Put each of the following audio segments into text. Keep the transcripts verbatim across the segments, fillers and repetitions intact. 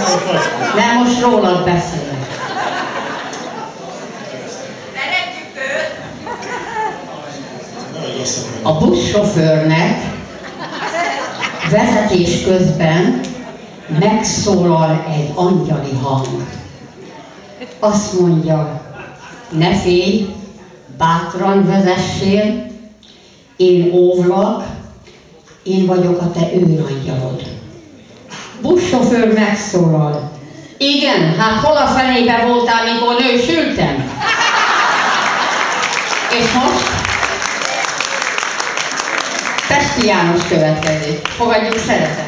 Nem, most rólad beszélek. A buszsofőrnek vezetés közben megszólal egy angyali hang. Azt mondja, ne félj, bátran vezessél, én óvlak, én vagyok a te őrangyalod. Buszsofőr megszólal. Igen, hát hol a fenébe voltál, mikor nősültem? És most? Pesti János következik. Fogadjuk szeretettel.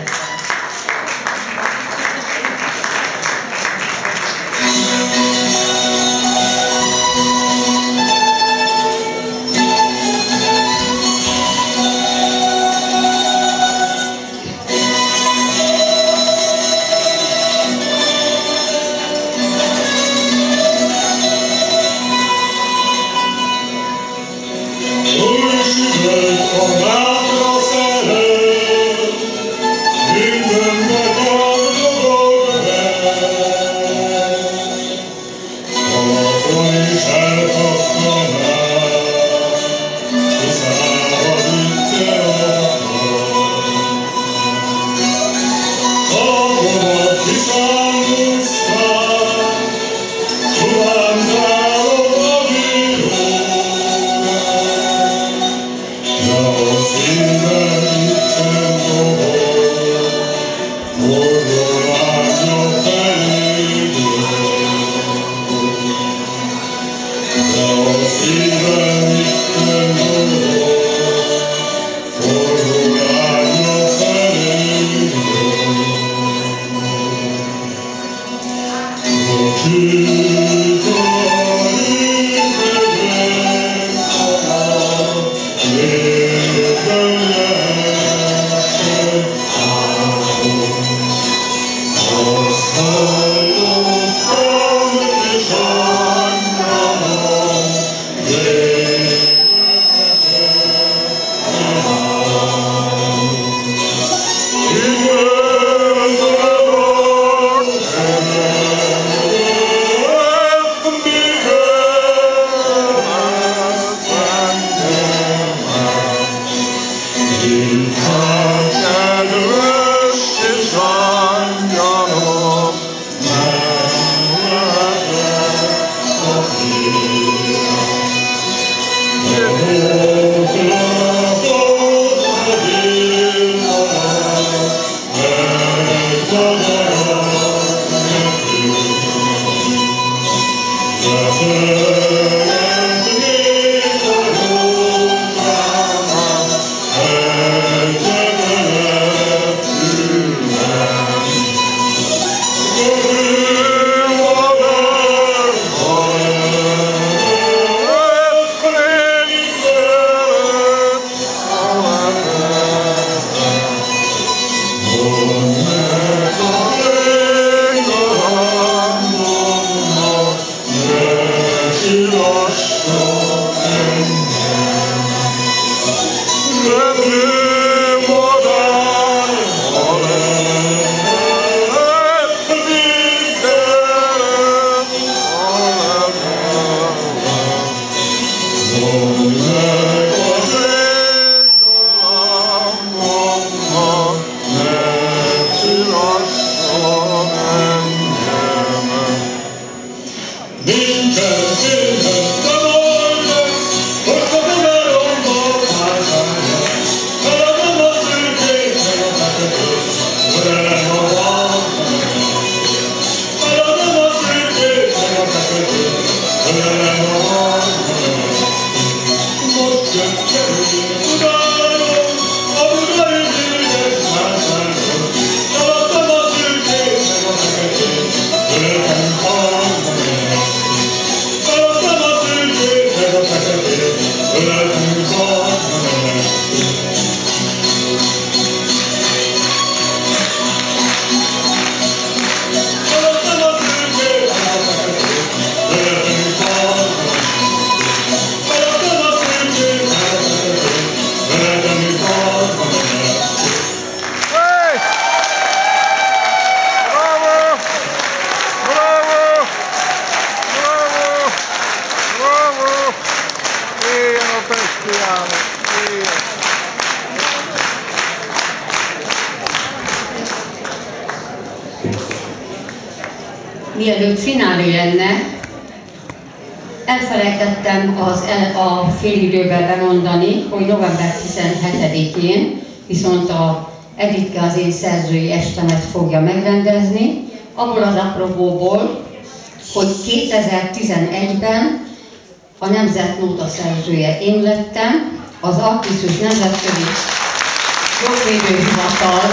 Oh, mielőtt finálé lenne, elfelejtettem az el, a félidőben bemondani, hogy november tizenhetedikén viszont a Editke az én szerzői estemet fogja megrendezni, abból az apropóból, hogy kétezer-tizenegyben a Nemzetnóta szerzője én lettem, az Artiszus Nemzetközi Jogvédőhivatal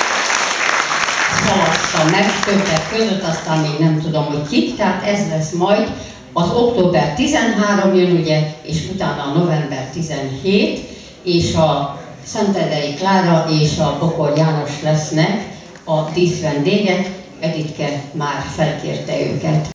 szavazta meg többek között, aztán még nem tudom, hogy kik, tehát ez lesz majd az október tizenharmadika jön ugye, és utána a november tizenhetedike, és a Szentendrei Klára és a Bokor János lesznek a díszvendégek, Editke már felkérte őket.